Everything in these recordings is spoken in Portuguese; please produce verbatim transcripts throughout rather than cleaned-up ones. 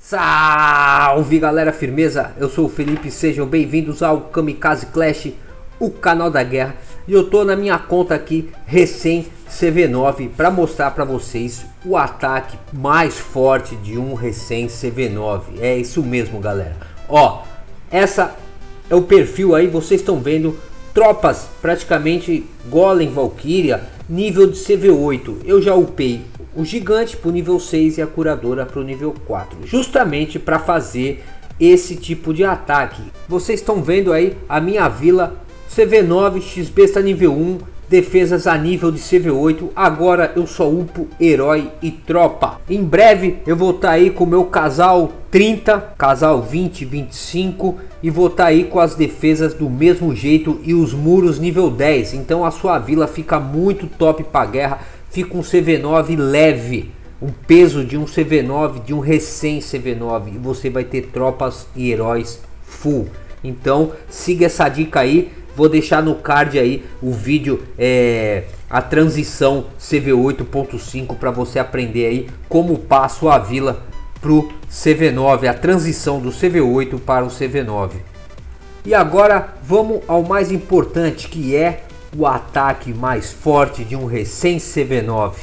Salve galera, firmeza? Eu sou o Felipe, sejam bem-vindos ao Kamikaze Clash, o canal da guerra. E eu tô na minha conta aqui, recém C V nove, para mostrar para vocês o ataque mais forte de um recém C V nove. É isso mesmo, galera. Ó, essa é o perfil aí, vocês estão vendo, tropas praticamente Golem Valkyria, nível de C V oito. Eu já upei o gigante para o nível seis e a curadora para o nível quatro, justamente para fazer esse tipo de ataque. Vocês estão vendo aí a minha vila C V nove, X B está nível um, defesas a nível de C V oito. Agora eu só upo herói e tropa. Em breve eu vou estar tá aí com o meu casal trinta, casal vinte, vinte e cinco, e vou estar tá aí com as defesas do mesmo jeito e os muros nível dez. Então a sua vila fica muito top para guerra. Fica um C V nove leve, um peso de um C V nove, de um recém C V nove, e você vai ter tropas e heróis full. Então siga essa dica aí, vou deixar no card aí o vídeo, é, a transição C V oito ponto cinco, para você aprender aí como upar a sua vila pro C V nove, a transição do C V oito para o C V nove. E agora vamos ao mais importante, que é o ataque mais forte de um recém C V nove,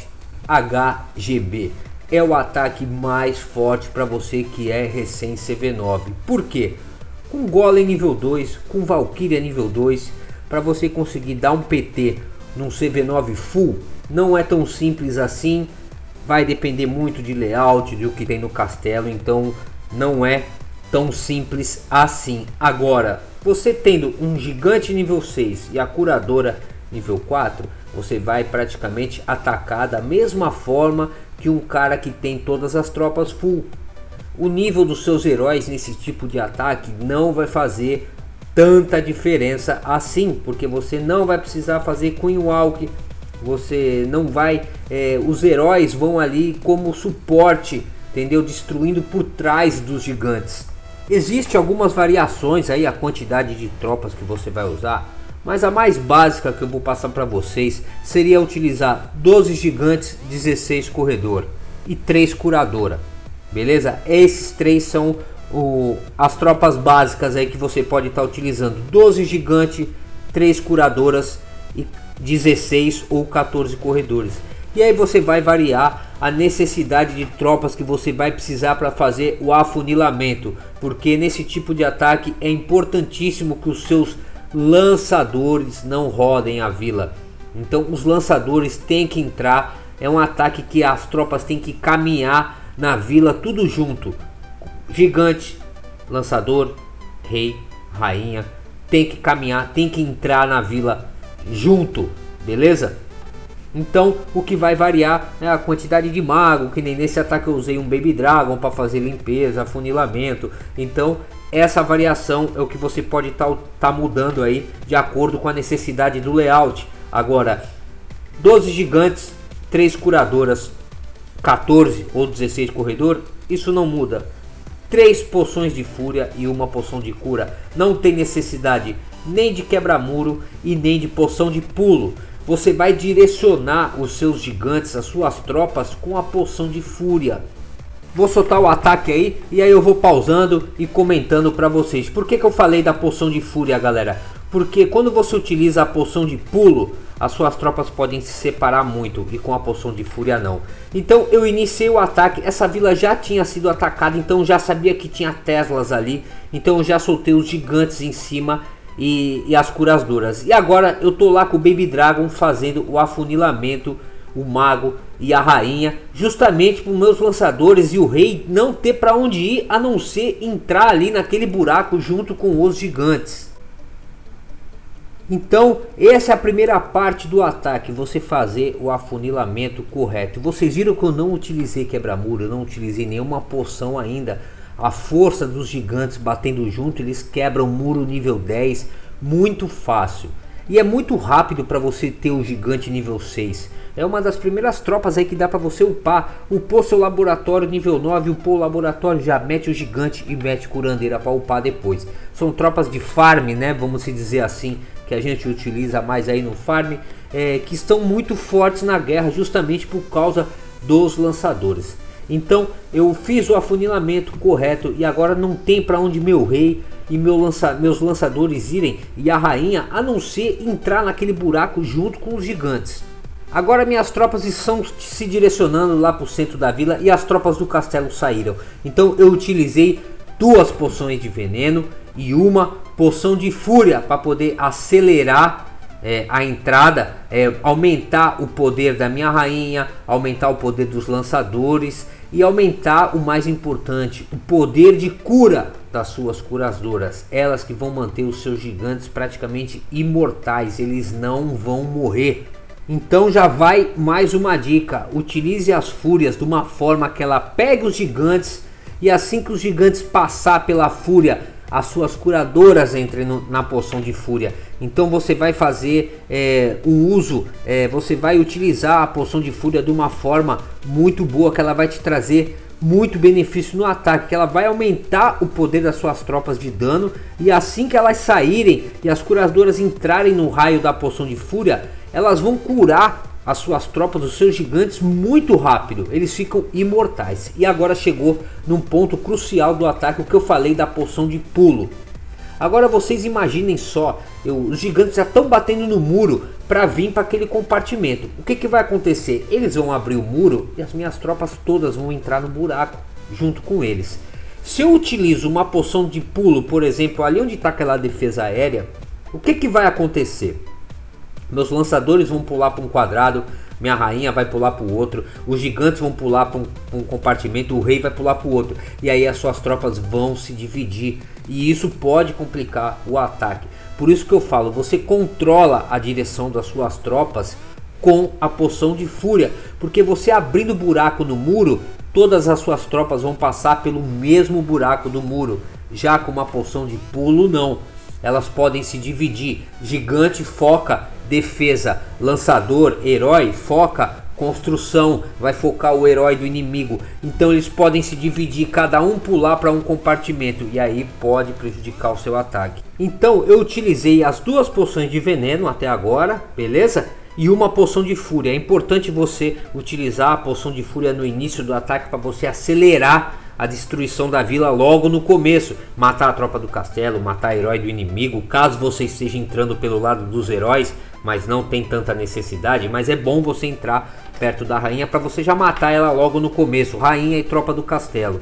H G B. É o ataque mais forte para você que é recém C V nove. Por quê? Com Golem nível dois, com Valkyria nível dois, para você conseguir dar um P T num C V nove full, não é tão simples assim. Vai depender muito de layout, do que tem no castelo, então não é tão simples assim. Agora, você tendo um gigante nível seis e a curadora nível quatro, você vai praticamente atacar da mesma forma que um cara que tem todas as tropas full. O nível dos seus heróis nesse tipo de ataque não vai fazer tanta diferença assim, porque você não vai precisar fazer Queen Walk, você não vai, é, os heróis vão ali como suporte, entendeu? Destruindo por trás dos gigantes. Existe algumas variações aí a quantidade de tropas que você vai usar, mas a mais básica que eu vou passar para vocês seria utilizar doze gigantes, dezesseis corredor e três curadora. Beleza? Esses três são o, as tropas básicas aí que você pode estar tá utilizando: doze gigante, três curadoras e dezesseis ou quatorze corredores. E aí você vai variar a necessidade de tropas que você vai precisar para fazer o afunilamento, porque nesse tipo de ataque é importantíssimo que os seus lançadores não rodem a vila. Então os lançadores têm que entrar. É um ataque que as tropas têm que caminhar na vila tudo junto. Gigante, lançador, rei, rainha, tem que caminhar, tem que entrar na vila junto, beleza? Então o que vai variar é a quantidade de mago, que nem nesse ataque eu usei um Baby Dragon para fazer limpeza, afunilamento. Então essa variação é o que você pode estar tá, tá mudando aí de acordo com a necessidade do layout. Agora, doze gigantes, três curadoras, quatorze ou dezesseis corredor, isso não muda. três poções de fúria e uma poção de cura. Não tem necessidade nem de quebra-muro e nem de poção de pulo. Você vai direcionar os seus gigantes, as suas tropas, com a poção de fúria. Vou soltar o ataque aí e aí eu vou pausando e comentando para vocês. Por que que eu falei da poção de fúria, galera? Porque quando você utiliza a poção de pulo, as suas tropas podem se separar muito, e com a poção de fúria não. Então eu iniciei o ataque, essa vila já tinha sido atacada, então já sabia que tinha Teslas ali. Então eu já soltei os gigantes em cima e, e as curadoras. E agora eu tô lá com o Baby Dragon fazendo o afunilamento, o mago e a rainha, justamente para os meus lançadores e o rei não ter para onde ir, a não ser entrar ali naquele buraco junto com os gigantes. Então essa é a primeira parte do ataque, você fazer o afunilamento correto. Vocês viram que eu não utilizei quebra-muro, eu não utilizei nenhuma poção ainda. A força dos gigantes batendo junto, eles quebram muro nível dez muito fácil. E é muito rápido para você ter o gigante nível seis. É uma das primeiras tropas aí que dá para você upar. Upou seu laboratório nível nove, upou o laboratório, já mete o gigante e mete curandeira para upar depois. São tropas de farm, né? Vamos se dizer assim, que a gente utiliza mais aí no farm, é, que estão muito fortes na guerra justamente por causa dos lançadores. Então eu fiz o afunilamento correto e agora não tem para onde meu rei e meu lança, meus lançadores irem e a rainha, a não ser entrar naquele buraco junto com os gigantes. Agora minhas tropas estão se direcionando lá para o centro da vila e as tropas do castelo saíram. Então eu utilizei duas poções de veneno e uma poção de fúria para poder acelerar é, a entrada, é, aumentar o poder da minha rainha, aumentar o poder dos lançadores e aumentar o mais importante, o poder de cura das suas curadoras. Elas que vão manter os seus gigantes praticamente imortais, eles não vão morrer. Então já vai mais uma dica: utilize as fúrias de uma forma que ela pegue os gigantes e assim que os gigantes passar pela fúria, as suas curadoras entrem no, na poção de fúria. Então você vai fazer é, o uso, é, você vai utilizar a poção de fúria de uma forma muito boa, que ela vai te trazer muito benefício no ataque, que ela vai aumentar o poder das suas tropas de dano, e assim que elas saírem e as curadoras entrarem no raio da poção de fúria, elas vão curar as suas tropas, os seus gigantes, muito rápido. Eles ficam imortais. E agora chegou num ponto crucial do ataque, o que eu falei da poção de pulo. Agora vocês imaginem só, eu, os gigantes já estão batendo no muro para vir para aquele compartimento. O que, que vai acontecer? Eles vão abrir o muro e as minhas tropas todas vão entrar no buraco junto com eles. Se eu utilizo uma poção de pulo, por exemplo, ali onde está aquela defesa aérea, o que, que vai acontecer? Meus lançadores vão pular para um quadrado, minha rainha vai pular para o outro, os gigantes vão pular para um, um compartimento, o rei vai pular para o outro. E aí as suas tropas vão se dividir e isso pode complicar o ataque. Por isso que eu falo, você controla a direção das suas tropas com a poção de fúria. Porque você abrindo buraco no muro, todas as suas tropas vão passar pelo mesmo buraco do muro. Já com uma poção de pulo não. Elas podem se dividir. Gigante foca defesa, lançador, herói foca construção, vai focar o herói do inimigo. Então eles podem se dividir, cada um pular para um compartimento e aí pode prejudicar o seu ataque. Então eu utilizei as duas poções de veneno até agora, beleza? E uma poção de fúria. É importante você utilizar a poção de fúria no início do ataque para você acelerar a destruição da vila logo no começo. Matar a tropa do castelo, matar o herói do inimigo, caso você esteja entrando pelo lado dos heróis, mas não tem tanta necessidade. Mas é bom você entrar perto da rainha para você já matar ela logo no começo, rainha e tropa do castelo.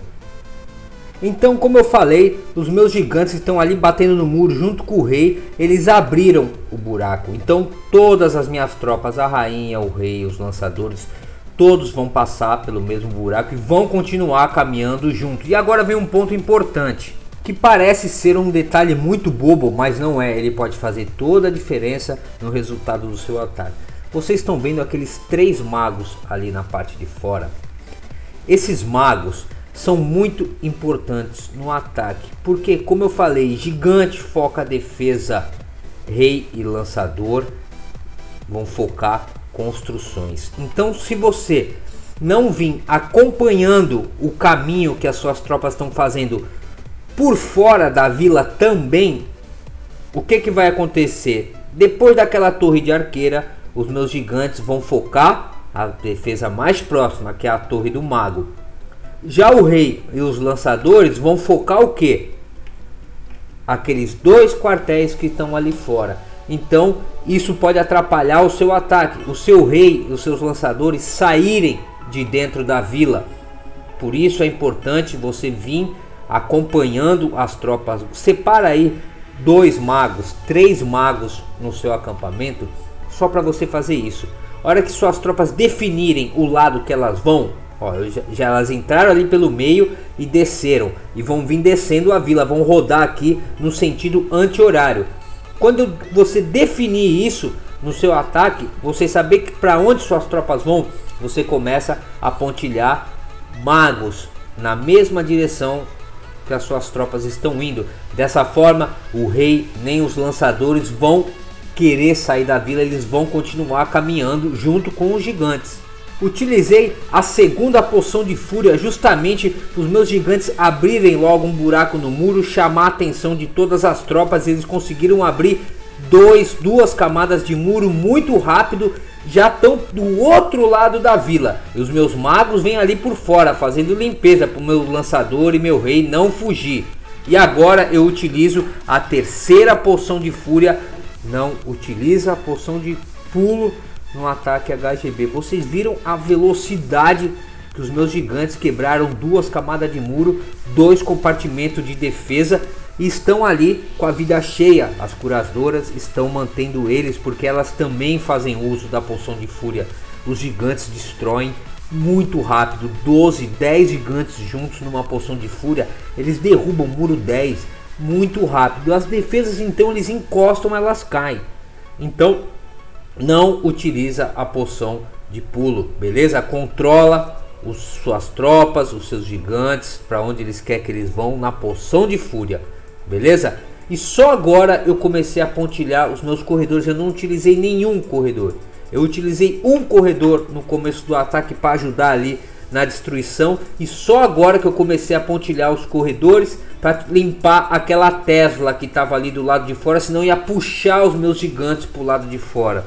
Então, como eu falei, os meus gigantes estão ali batendo no muro junto com o rei. Eles abriram o buraco. Então todas as minhas tropas, a rainha, o rei, os lançadores, todos vão passar pelo mesmo buraco e vão continuar caminhando junto. E agora vem um ponto importante, que parece ser um detalhe muito bobo, mas não é. Ele pode fazer toda a diferença no resultado do seu ataque. Vocês estão vendo aqueles três magos ali na parte de fora? Esses magos são muito importantes no ataque, porque, como eu falei, gigante foca defesa, rei e lançador vão focar construções. Então, se você não vir acompanhando o caminho que as suas tropas estão fazendo por fora da vila também, o que que vai acontecer? Depois daquela torre de arqueira, os meus gigantes vão focar a defesa mais próxima, que é a torre do mago. Já o rei e os lançadores vão focar o que? Aqueles dois quartéis que estão ali fora. Então isso pode atrapalhar o seu ataque. O seu rei e os seus lançadores saírem de dentro da vila. Por isso é importante você vir acompanhando as tropas. Separa aí dois magos, três magos no seu acampamento, só para você fazer isso. A hora que suas tropas definirem o lado que elas vão, ó, já, já elas entraram ali pelo meio e desceram, e vão vir descendo a vila, vão rodar aqui no sentido anti-horário. Quando você definir isso no seu ataque, você saber que para onde suas tropas vão, você começa a pontilhar magos na mesma direção que as suas tropas estão indo. Dessa forma, o rei nem os lançadores vão querer sair da vila, eles vão continuar caminhando junto com os gigantes. Utilizei a segunda poção de fúria justamente para os meus gigantes abrirem logo um buraco no muro, chamar a atenção de todas as tropas. Eles conseguiram abrir dois, duas camadas de muro muito rápido, já estão do outro lado da vila. E os meus magos vêm ali por fora fazendo limpeza para o meu lançador e meu rei não fugir. E agora eu utilizo a terceira poção de fúria. Não utiliza a poção de pulo no ataque H G B. Vocês viram a velocidade que os meus gigantes quebraram duas camadas de muro, dois compartimentos de defesa e estão ali com a vida cheia. As curadoras estão mantendo eles porque elas também fazem uso da poção de fúria. Os gigantes destroem muito rápido, doze, dez gigantes juntos numa poção de fúria, eles derrubam o muro dez muito rápido. As defesas então eles encostam, elas caem. Então não utiliza a poção de pulo, beleza? Controla os, suas tropas, os seus gigantes, para onde eles querem que eles vão na poção de fúria, beleza? E só agora eu comecei a pontilhar os meus corredores. Eu não utilizei nenhum corredor. Eu utilizei um corredor no começo do ataque para ajudar ali na destruição. E só agora que eu comecei a pontilhar os corredores para limpar aquela Tesla que estava ali do lado de fora. Senão ia puxar os meus gigantes para o lado de fora.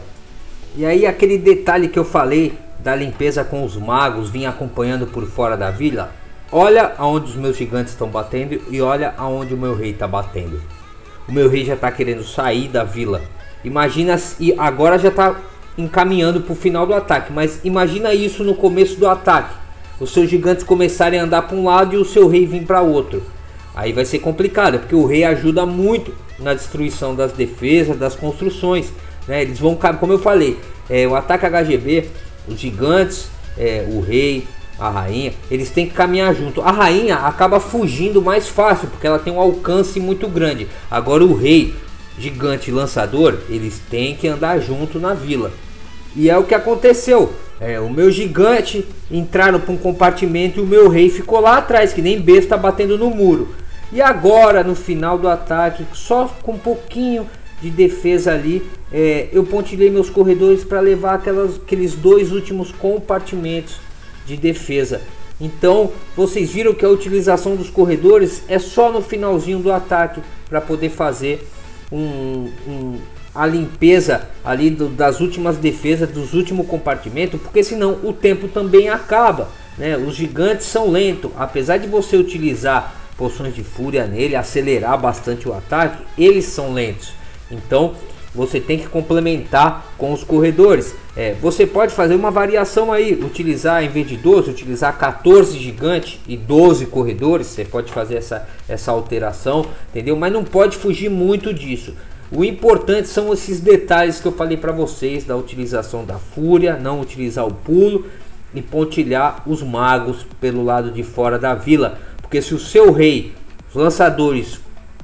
E aí aquele detalhe que eu falei da limpeza com os magos, vim acompanhando por fora da vila. Olha aonde os meus gigantes estão batendo e olha aonde o meu rei está batendo. O meu rei já está querendo sair da vila. Imagina, e agora já está encaminhando para o final do ataque. Mas imagina isso no começo do ataque. Os seus gigantes começarem a andar para um lado e o seu rei vir para outro. Aí vai ser complicado, porque o rei ajuda muito na destruição das defesas, das construções, né? Eles vão, como eu falei, é, o ataque H G B, os gigantes, é, o rei, a rainha, eles têm que caminhar junto. A rainha acaba fugindo mais fácil, porque ela tem um alcance muito grande. Agora o rei, gigante e lançador, eles têm que andar junto na vila. E é o que aconteceu. É, o meu gigante entraram para um compartimento e o meu rei ficou lá atrás, que nem besta batendo no muro. E agora no final do ataque, só com um pouquinho de defesa ali, é, eu pontilhei meus corredores para levar aquelas, aqueles dois últimos compartimentos de defesa. Então vocês viram que a utilização dos corredores é só no finalzinho do ataque, para poder fazer um, um, a limpeza ali do, das últimas defesas, dos últimos compartimentos, porque senão o tempo também acaba, né? Os gigantes são lentos, apesar de você utilizar poções de fúria nele, acelerar bastante o ataque, eles são lentos. Então você tem que complementar com os corredores. É, você pode fazer uma variação aí, utilizar em vez de doze, utilizar quatorze gigantes e doze corredores. Você pode fazer essa, essa alteração, entendeu? Mas não pode fugir muito disso. O importante são esses detalhes que eu falei para vocês, da utilização da fúria, não utilizar o pulo e pontilhar os magos pelo lado de fora da vila. Porque se o seu rei, os lançadores,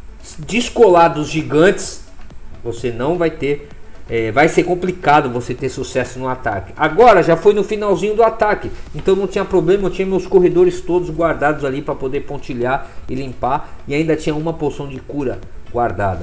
descolar dos gigantes, você não vai ter, é, vai ser complicado você ter sucesso no ataque. Agora já foi no finalzinho do ataque, então não tinha problema, eu tinha meus corredores todos guardados ali para poder pontilhar e limpar, e ainda tinha uma poção de cura guardada.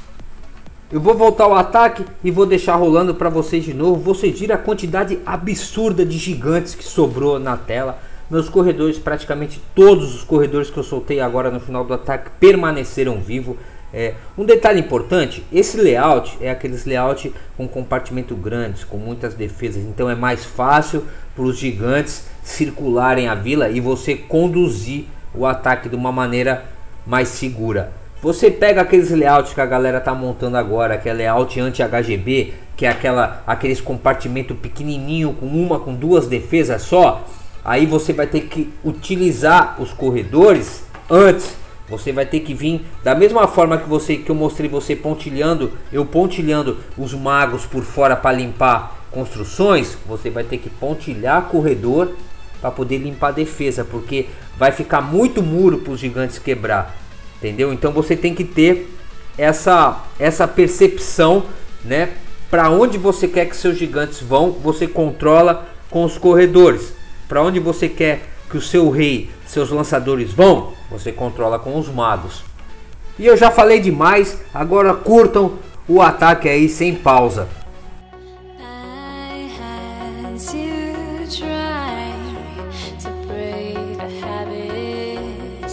Eu vou voltar ao ataque e vou deixar rolando para vocês de novo. Vocês viram a quantidade absurda de gigantes que sobrou na tela. Meus corredores, praticamente todos os corredores que eu soltei agora no final do ataque permaneceram vivos. É, um detalhe importante, esse layout é aqueles layout com compartimento grandes, com muitas defesas, então é mais fácil para os gigantes circularem a vila e você conduzir o ataque de uma maneira mais segura. Você pega aqueles layouts que a galera tá montando agora, que é layout anti-H G B, que é aquela, aqueles compartimento pequenininho com uma, com duas defesas só, aí você vai ter que utilizar os corredores antes. Você vai ter que vir da mesma forma que você que eu mostrei você pontilhando, eu pontilhando os magos por fora para limpar construções. Você vai ter que pontilhar corredor para poder limpar a defesa, porque vai ficar muito muro para os gigantes quebrar, entendeu? Então você tem que ter essa essa percepção, né? Para onde você quer que seus gigantes vão, você controla com os corredores. Para onde você quer que o seu rei, seus lançadores vão, você controla com os magos. E eu já falei demais, agora curtam o ataque aí sem pausa.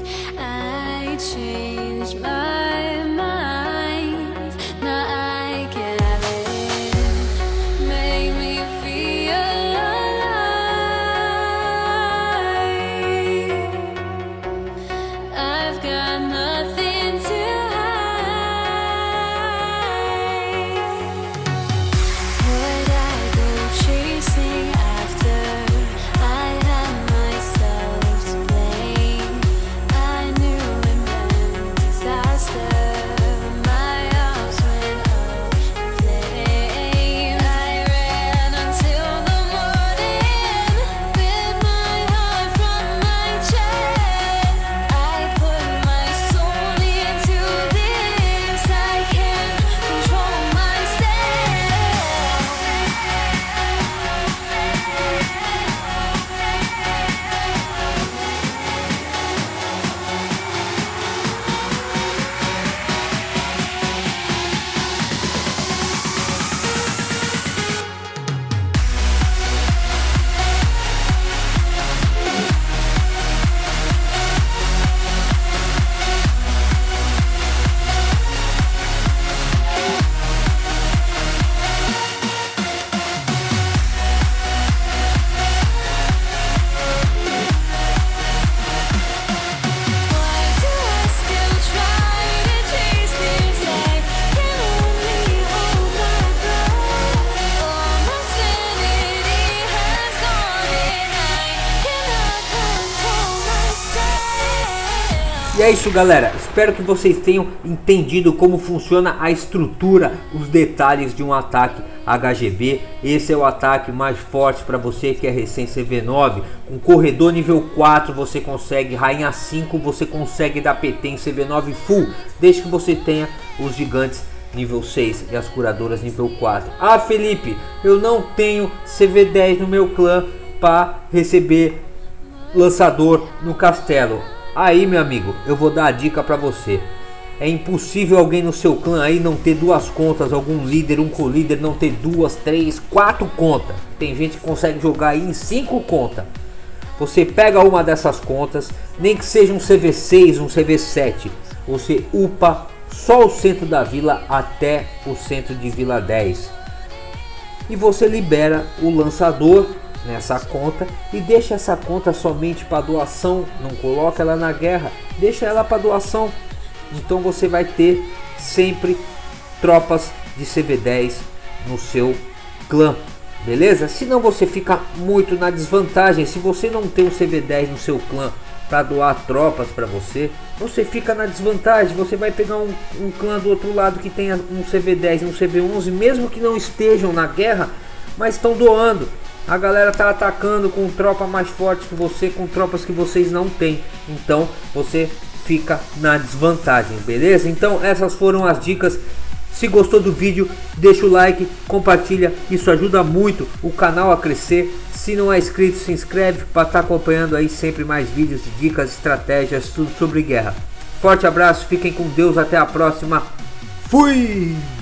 I E é isso, galera, espero que vocês tenham entendido como funciona a estrutura, os detalhes de um ataque H G B. Esse é o ataque mais forte para você que é recém C V nove. Com corredor nível quatro você consegue, rainha cinco você consegue dar P T em C V nove full, desde que você tenha os gigantes nível seis e as curadoras nível quatro. Ah, Felipe, eu não tenho C V dez no meu clã para receber lançador no castelo. Aí, meu amigo, eu vou dar a dica para você. É impossível alguém no seu clã aí não ter duas contas, algum líder, um co-líder não ter duas, três, quatro contas. Tem gente que consegue jogar aí em cinco contas. Você pega uma dessas contas, nem que seja um C V seis, um C V sete, você upa só o centro da vila até o centro de vila dez. E você libera o lançador nessa conta e deixa essa conta somente para doação, não coloca ela na guerra, deixa ela para doação. Então você vai ter sempre tropas de C V dez no seu clã, beleza? Senão você fica muito na desvantagem. Se você não tem um C V dez no seu clã para doar tropas para você, você fica na desvantagem. Você vai pegar um, um clã do outro lado que tenha um C V dez e um C V onze, mesmo que não estejam na guerra, mas estão doando. A galera tá atacando com tropa mais forte que você, com tropas que vocês não têm. Então você fica na desvantagem, beleza? Então essas foram as dicas. Se gostou do vídeo, deixa o like, compartilha, isso ajuda muito o canal a crescer. Se não é inscrito, se inscreve para estar acompanhando aí sempre mais vídeos de dicas, estratégias, tudo sobre guerra. Forte abraço, fiquem com Deus, até a próxima. Fui!